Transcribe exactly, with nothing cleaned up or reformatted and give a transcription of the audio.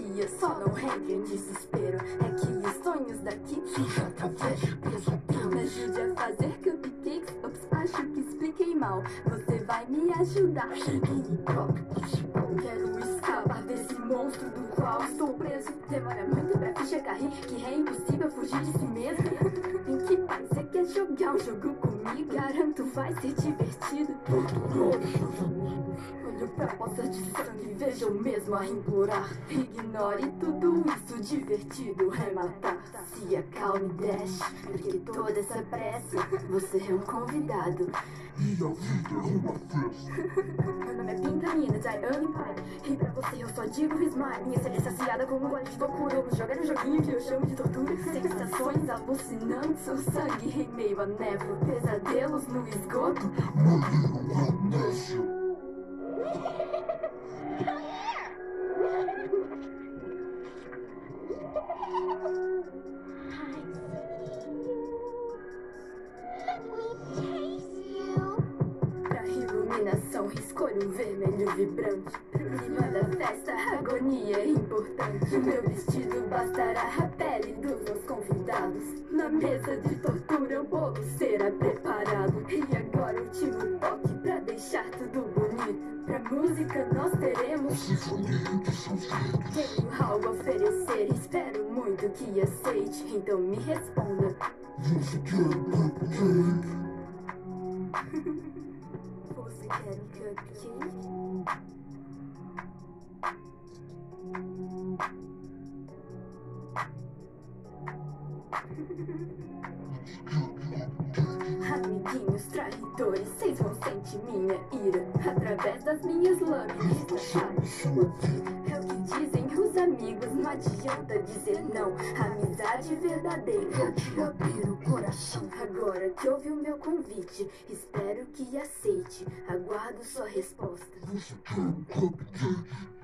dia, só não entre em desespero. É que os sonhos daqui ficam talvez pesadelo. Me ajude a fazer cupcakes, ops, acho que expliquei mal. Você vai me ajudar? Cheguei no próprio principal. Quero escapar desse monstro do qual estou preso. Demora muito pra ficha cair, que é impossível fugir de si mesmo. Em que paz você quer jogar um jogo comigo? Garanto vai ser divertido. Torturando seus amigos. Olho pra poça de sangue, vejo mesmo a implorar. Ignore tudo isso, divertido é matar. Se acalme, deixe, porque toda essa pressa. Você é um convidado e a vida é uma festa. Meu nome é Pintamina, Diane Pai. E pra você eu só digo smile. Minha sede é saciada com um gole de loucura. Vamos jogar um joguinho que eu chamo de tortura. Sensações alucinantes, o sangue em meio a névoa. Pesadelos no esgoto. Maligno amnésia. Pra iluminação, escolho um vermelho vibrante. Clima da festa, agonia é importante. Meu vestido bastará a pele dos meus convidados. Na mesa de tortura o bolo será preparado. E agora o último toque pra deixar tudo bonito. Pra música nós teremos Sinfonia de seus dedos. tenho algo a oferecer, espero muito que aceite. Então me responda. Você quer um cupcake? Você quer um cupcake? Amiguinhos traidores, vocês vão sentir minha ira através das minhas lâminas da chave. É o que dizem os amigos, não adianta dizer não. Amizade verdadeira É de abrir o coração. Agora que ouvi o meu convite, espero que aceite. Aguardo sua resposta. Você quer um cupcake?